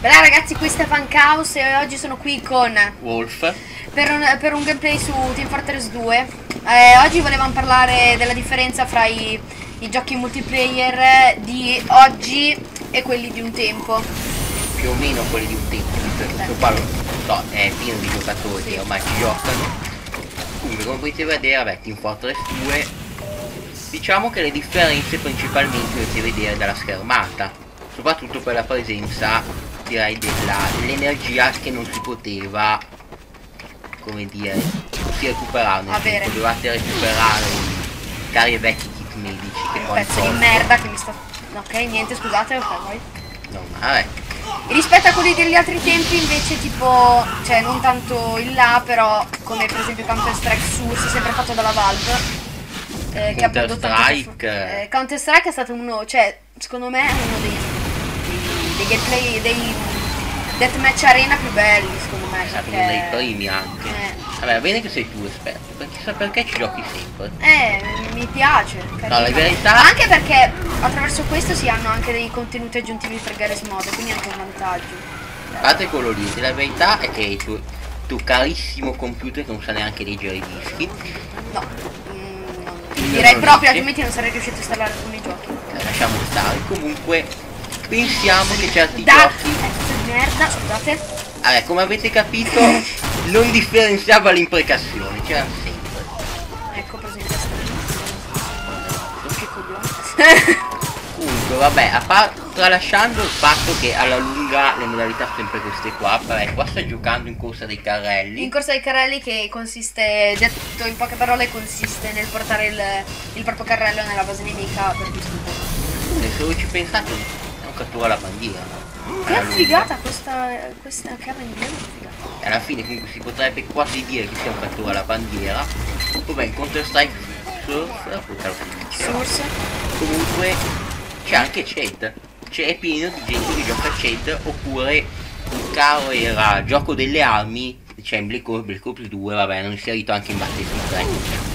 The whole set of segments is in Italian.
Bella ragazzi, questa è Funkaos e oggi sono qui con Wolf per un gameplay su Team Fortress 2. Oggi volevamo parlare della differenza fra i giochi multiplayer di oggi e quelli di un tempo. più o meno quelli di un tempo, questo qua so, è pieno di giocatori che ormai ci giocano. Comunque come potete vedere, vabbè, Team Fortress 2, diciamo che le differenze principalmente le potete vedere dalla schermata, soprattutto per la presenza, direi, dell'energia che non si poteva, come dire, si recuperare, nel senso, dovevate recuperare i cari e vecchi kit medici che poi pezzo di merda che mi sta... Ok, niente, scusate, ok, vai. no, ma vabbè. Rispetto a quelli degli altri tempi invece tipo, cioè non tanto in là, però come per esempio Counter Strike Source, sempre fatto dalla Valve, che ha prodotto Counter-Strike Counter-Strike è stato uno, cioè secondo me è uno dei gameplay, dei deathmatch arena più belli secondo me, è stato perché... uno dei primi anche. Vabbè, bene che sei tu esperto, perché sa perché ci giochi sempre. Mi piace, no, la verità... anche perché attraverso questo si hanno anche dei contenuti aggiuntivi per Garry's Mod, quindi è anche un vantaggio. A parte quello lì, la verità è che il tuo carissimo computer non sa neanche leggere i dischi. No, direi proprio, altrimenti non sarei riuscito a installare alcuni giochi. Lasciamo stare, comunque pensiamo che certi giochi... merda, scusate. Vabbè, come avete capito, non differenziava l'imprecazione, c'era sempre. Ecco, presente. Che coglione. Comunque, vabbè, tralasciando il fatto che alla lunga le modalità sono sempre queste qua, vabbè, qua sto giocando in corsa dei carrelli. In corsa dei carrelli che consiste, detto in poche parole, consiste nel portare il proprio carrello nella base nemica per distruggerlo. Se voi ci pensate, non cattura la bandiera, no? Che figata questa Karen è figata. E alla fine comunque si potrebbe quasi dire che sia un cattura alla bandiera. Vabbè, in Counter Strike Source comunque c'è anche CED, c'è pieno di gente che gioca CED, oppure il caro era gioco delle armi, c'è in Black Ops 2, vabbè, non si è inserito anche in Battlefield 3.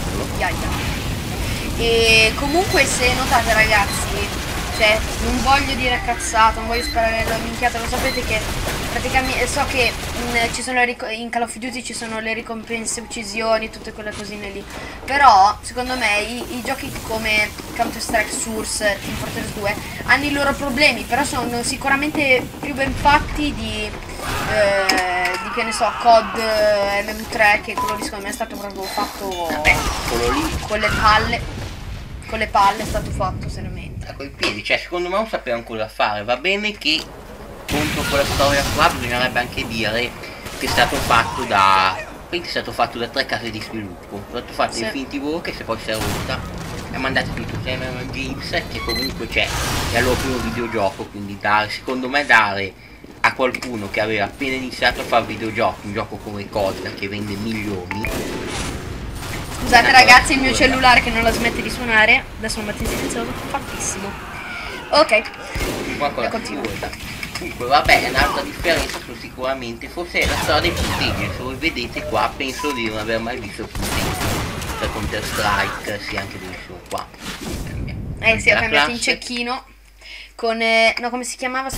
E comunque, se notate ragazzi, cioè non voglio dire cazzato, non voglio sparare la minchiata, lo sapete che praticamente so che ci sono in Call of Duty ci sono le ricompense, uccisioni, tutte quelle cosine lì, però secondo me i giochi come Counter Strike Source, Team Fortress 2 hanno i loro problemi, però sono sicuramente più ben fatti di che ne so, COD MM3, che quello lì secondo me è stato proprio fatto quello lì con le palle è stato fatto seriamente. coi piedi, cioè secondo me non sapeva ancora fare. Va bene che contro quella storia qua bisognerebbe anche dire che è stato fatto da tre case di sviluppo. È stato fatto Infinity War, che se poi si è rotta, e mandate tutto Cameron Games, che comunque c'è, è il loro primo videogioco, quindi secondo me dare a qualcuno che aveva appena iniziato a fare videogiochi, un gioco come COD che vende milioni. Scusate ragazzi, il mio cellulare che non la smette di suonare, adesso lo metto in silenzioso, fattissimo. Ok, comunque vabbè, un'altra differenza sono sicuramente, forse la storia dei punteggi. Se voi vedete qua, penso di non aver mai visto punteggi per Counter Strike, sì, anche dove sono qua. sì, ho cambiato in cecchino con, no, come si chiamava?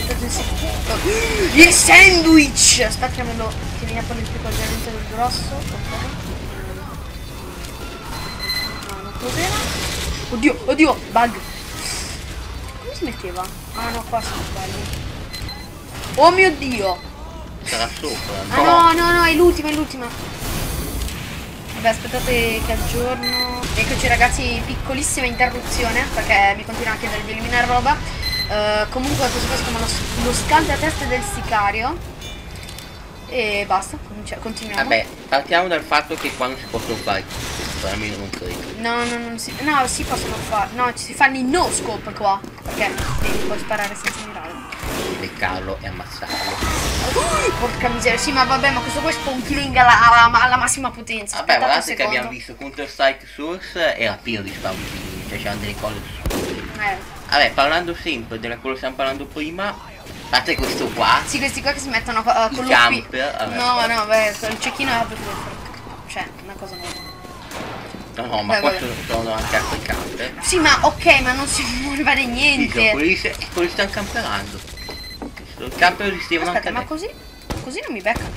Il sandwich! Aspetta che mi apro l'equipaggiamento del grosso. Cos'era? Oddio, bug. Come si metteva? Ah no, qua si sbaglia. Oh mio dio! Sarà sopra, no? No, è l'ultima. Vabbè, aspettate che aggiorno. Eccoci ragazzi, piccolissima interruzione, perché mi continua a chiedere di eliminare roba. Comunque questo qua si chiama lo scaldateste del sicario. E basta, continuiamo. Vabbè, partiamo dal fatto che qua non si possono fare, almeno non credo. No, si possono fare. No, ci si fanno i no scope qua, perché puoi sparare senza mirare. Beccarlo e ammazzarlo. Porca miseria, sì, ma vabbè, ma questo qua è un killing alla massima potenza. Vabbè, guardate che abbiamo visto Counter Strike Source era pieno di spaventini, cioè c'erano delle cose Vabbè, parlando sempre della quello che stiamo parlando prima, a parte questo qua. Sì, questi qua che si mettono con lo jumper. No, beh, il cecchino è proprio, cioè, una cosa nuova. No, ma qua sono anche altri camper. Sì, ma ok, ma non si muove niente. Sì, quelli stanno camperando. Il campo esistevano Aspetta, anche ma così non mi beccano.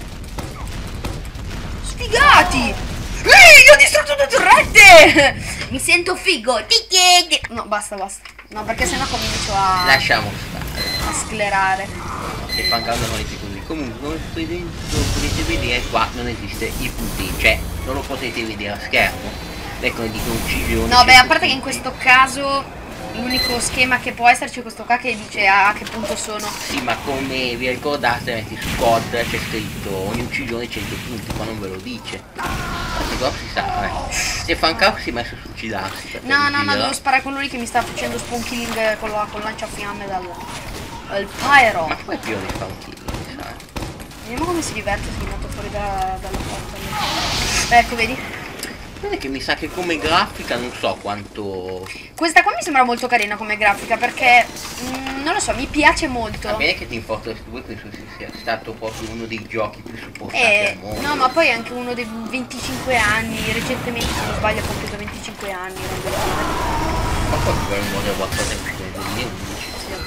Sfigati! Io ho distrutto due torrette! Mi sento figo. No, basta. No, perché sennò comincio a lasciamo stare. sclerare. Se fan caldo non è così. Comunque come potete vedere qua non esiste il punteggio, cioè non lo potete vedere a schermo. Ecco, dico uccisione. No, beh, a parte che in questo caso l'unico schema che può esserci è questo qua che dice a che punto sono. Sì, ma come vi ricordate, metti su COD c'è scritto ogni uccisione 100 punti, qua non ve lo dice. Questo qua si sa, Se Fancao si è messo a suicidarsi. No, devo sparare a quello lì che mi sta facendo spawn killing con lanciafiamme dal pyro. Ma come più di spawn killing, sai? Vediamo come si diverte se mi metto fuori dalla porta. Ecco, vedi? Non è che mi sa che come grafica non so quanto. Questa qua mi sembra molto carina come grafica perché non lo so, mi piace molto. Va bene che Team Fortress 2 penso sia stato proprio uno dei giochi più supportati al mondo. No, ma poi anche uno dei 25 anni, recentemente se non sbaglio ha compiuto 25 anni, non vedo. Ma poi per un modo qualcosa è uscito nel 2011.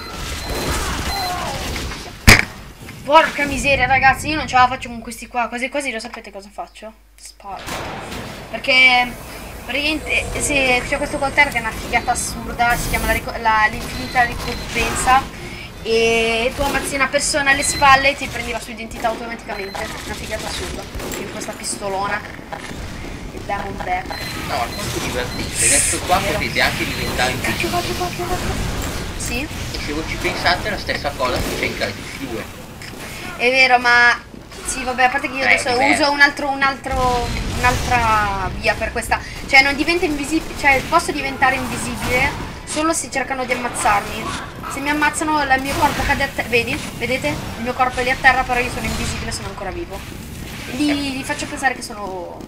Porca miseria ragazzi, io non ce la faccio con questi qua, quasi quasi lo sapete cosa faccio? Sparo. Perché praticamente se c'è questo coltello che è una figata assurda, si chiama l'infinita ricompensa, e tu ammazzi una persona alle spalle e ti prendi la sua identità automaticamente. Una figata assurda. Quindi questa pistolona. Il Diamond Back. No, ma molto divertente. Adesso qua potete anche diventare invisibili. Sì? E se voi ci pensate è la stessa cosa che c'è in Call of Duty 2. È vero, ma sì, vabbè, a parte che io adesso uso un'altra via per questa. Cioè non diventa invisibile, cioè posso diventare invisibile solo se cercano di ammazzarmi. Se mi ammazzano il mio corpo cade a terra, vedi? Vedete? Il mio corpo è lì a terra, però io sono invisibile, sono ancora vivo. Li faccio pensare che sono.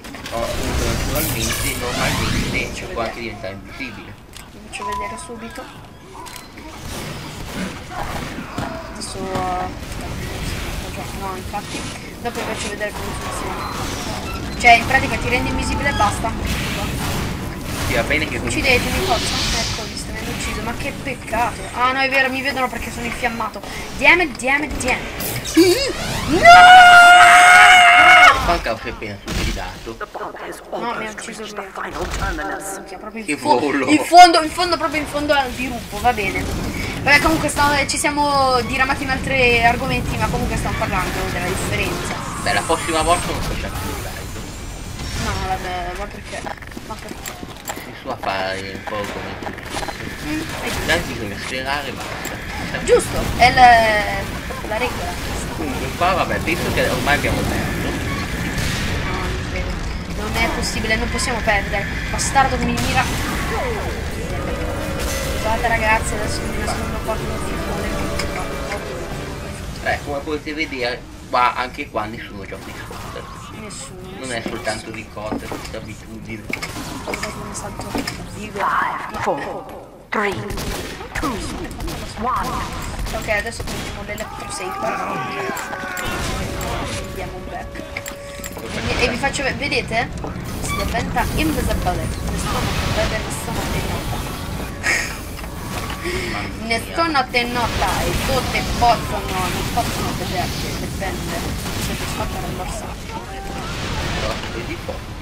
Normalmente ci può anche diventare invisibile. Vi faccio vedere subito. Adesso no, infatti dopo vi faccio vedere come funziona. Cioè in pratica ti rende invisibile e basta. Sì, va bene che uccidetemi, forza. Ecco, visto, mi hanno ucciso, ma che peccato. Ah no, è vero, mi vedono perché sono infiammato. Damn it. No! Fancao si è appena suicidato. No, mi ha ucciso lui. Proprio che volo. In fondo al dirupo, va bene. Vabbè, comunque ci siamo diramati in altri argomenti, ma comunque stiamo parlando della differenza. Beh, la prossima volta non facciamo più live. No, vabbè, ma perché? Si su a fare un po' come tutti. Dai, bisogna sperare e basta. Giusto, è la regola. Comunque qua vabbè, penso che ormai abbiamo perso. No, non credo. Non è possibile, non possiamo perdere. Bastardo che mi mira. Scusate ragazzi, adesso mi nascondo qua con il figone. Come potete vedere, qua anche qua nessuno gioca di squadra. Nessuno. Non è soltanto di cose, questa abitudine. 5, 4, 3, 2, 1. Ok, adesso prendiamo l'electro saber. Andiamo un back. E vi faccio vedete? Si diventa invisible. Nessuno te nota e tutti non possono vederti, dipende se ti sta per l'orsato. Però di foto ti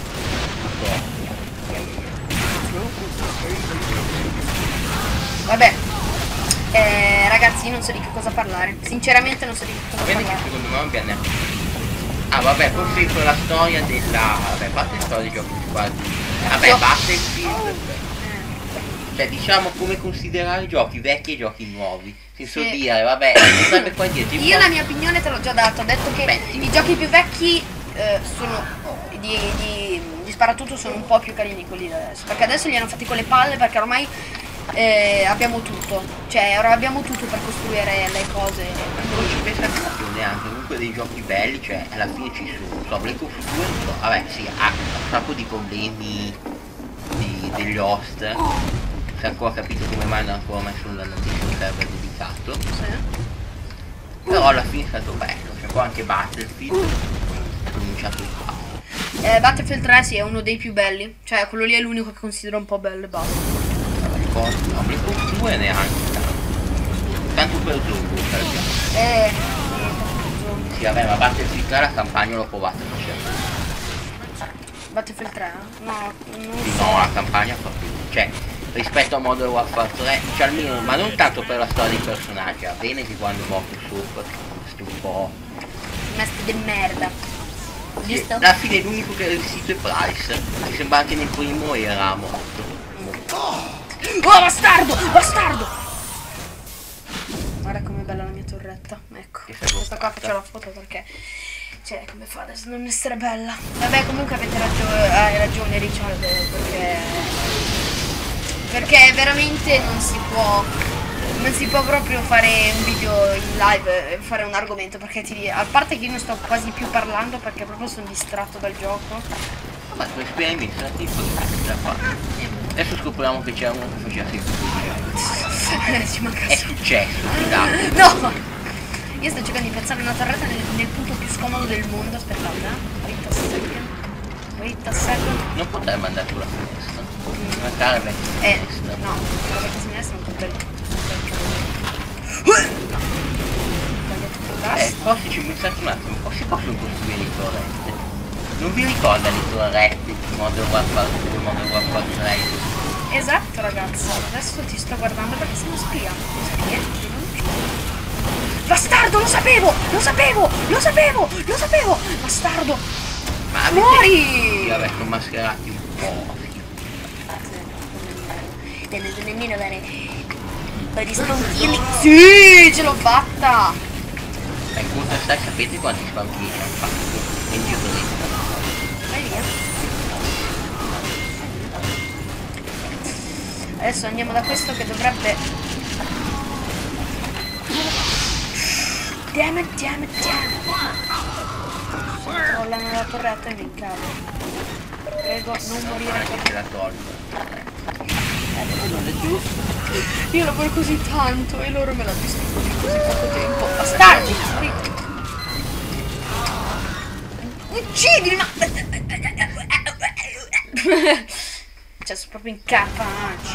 vedi. Vabbè, ragazzi, io non so di che cosa parlare. Sinceramente non so di che cosa Vedi che parlare. secondo me non abbiamo neanche. Ah vabbè, forse con la storia della. Vabbè, parte la storia dei giochi di squadra. Vabbè, Battlefield. Cioè diciamo come considerare i giochi vecchi e i giochi nuovi. Senso dire, vabbè, non sarebbe qua dietro. Io la mia opinione te l'ho già dato, ho detto che i giochi più vecchi sono di sparatutto sono un po' più carini di quelli di adesso. Perché adesso li hanno fatti con le palle perché ormai abbiamo tutto. Cioè ora abbiamo tutto per costruire le cose. Non ci pensate più neanche, comunque dei giochi belli, cioè alla fine ci sono. So, Black Ops 2, vabbè sì, ha un sacco di problemi degli host. Se ancora capito come mai non ho ancora messo un server dedicato. Però alla fine è stato bello, c'è qua anche Battlefield, ho cominciato il 4. Battlefield 3 sì, è uno dei più belli, cioè quello lì è l'unico che considero un po' bello e basta. No, Black Ops 2 neanche tanto. soltanto per zombie salviamo. Sì, vabbè, ma Battlefield 3 la campagna l'ho provata, non c'è. Battlefield 3? No, non Sì, so. no, la campagna fa più. Cioè, rispetto a Modern Warfare 3, cioè almeno, ma non tanto per la storia dei personaggi, va bene che quando è morto sopra, sto un po'. Meste di merda. Visto? Alla fine l'unico che ha resistito è Price. Mi sembra che nel primo era morto. Oh, bastardo! Bastardo! Guarda com'è bella la mia torretta. Ecco. Questa qua faccio la foto perché. Cioè, come fa adesso non essere bella? Vabbè, comunque avete hai ragione Richard, perché veramente non si può proprio fare un video in live e fare un argomento, perché a parte che io non sto quasi più parlando perché proprio sono distratto dal gioco. Ma tu esperimenti da tipo da fare. Adesso scopriamo che c'era uno che faceva sempre Ci manca è successo, fidate. No! Io sto cercando di piazzare una torretta nel punto più scomodo del mondo. Aspettate, wait a second. Non potrei mandare tu la finestra. Una cara vecchia finestra. No, la vecchia finestra non potrebbe. Forse ci pensate un attimo, o si possono costruire le torrette? Non vi ricorda le torrette di Modern Warfare 2, Modern Warfare 3? Esatto ragazzi, adesso ti sto guardando perché sono spia. Bastardo, lo sapevo! Lo sapevo! Lo sapevo! Lo sapevo! Bastardo! Ma muori! Sì, vabbè, sono mascherati un po'. Non nemmeno avere un po' di spuntini. Sì, ce l'ho fatta! In Counter Strike sapete quanti spuntini hanno fatto? In giro dentro. Vai via. Adesso andiamo da questo che dovrebbe. Damn it, damn it, damn it. Rollano la torretta e mi incavo. Prego, non morire che te la tolgo. Io lavoro così tanto e loro me la distruggono in così poco tempo. Bastardi! Uccidili, ma. Cioè, sono proprio incapaci.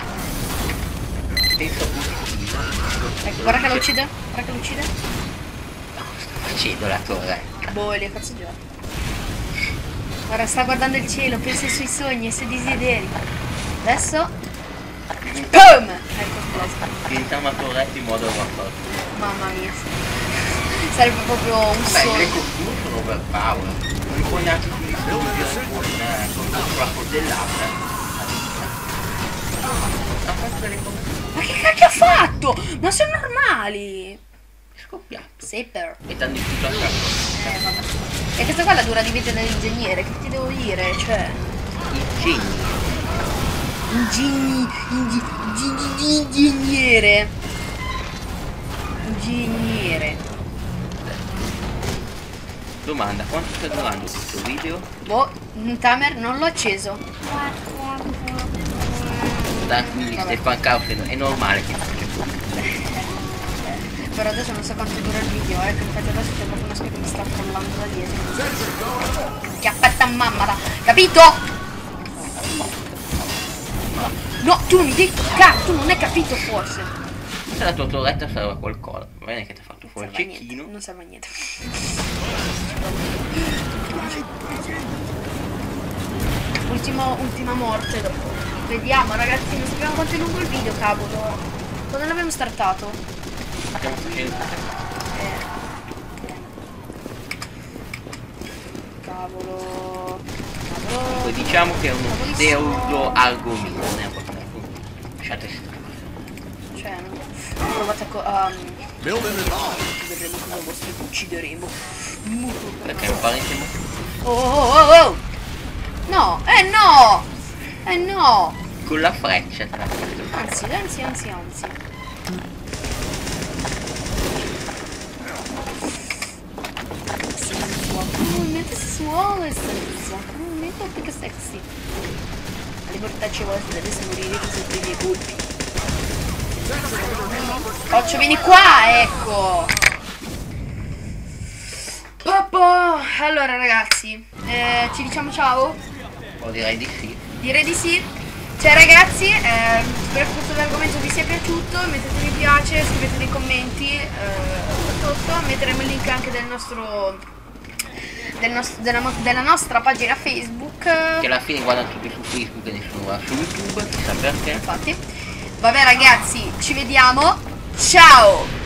Ecco, guarda che lo uccide. Guarda che lo uccide. Sto facendo la torretta. Boh, li ha cazzato. Guarda, sta guardando il cielo, pensa ai suoi sogni, ai suoi desideri. Adesso. Boom! Ecco, esploso. Diventa una torretta in modo Warfare. Mamma mia. Sarebbe proprio un sogno. Beh, le costume sono overpower. Non puoi neanche finire con la coltellata. Ha fatto delle cose. Ma che cacchio ha fatto? Ma sono normali. È scoppiato. Saper. E t'hanno distrutto la casa. Vabbè. E questa qua è la dura di vita dell'ingegnere, che ti devo dire? Cioè. Ingegnere. Domanda, quanto sta durando questo video? Boh, un timer non l'ho acceso. Quindi Stefan Caos è normale che faccia così. Però adesso non so quanto dura il video, che infatti adesso c'è proprio una specie che mi sta crollando da dietro. Che aspetta mamma, capito? No, tu non mi devi toccare, tu non hai capito forse. Se la tua torretta sarà qualcosa, va bene che ti ha fatto fuori il cecchino. Non serve a niente. Ultima morte dopo. Vediamo ragazzi, non sappiamo quanto è lungo il video, cavolo. Quando l'abbiamo startato? Stiamo facendo. Cavolo. Poi diciamo che è uno pseudo argomento, non è proprio un argomento. Lasciate stare. Cioè, non provate a vedremo cosa vostro uccideremo. Perché non parente Oh. No, no! No! con la freccia tra Anzi. Comunmente sessuale, comunmente più che sexy. Le mortacce vostre adesso morirete sotto i miei colpi. Occhio, vieni qua, ecco! Allora ragazzi, ci diciamo ciao? direi di sì. Direi di sì. Cioè ragazzi, spero che questo argomento vi sia piaciuto, mettete mi piace, scrivete nei commenti sotto, metteremo il link anche della nostra pagina Facebook. Che alla fine guardano tutti su Facebook e nessuno va su YouTube, chissà perché. Infatti. Vabbè ragazzi, ci vediamo, ciao!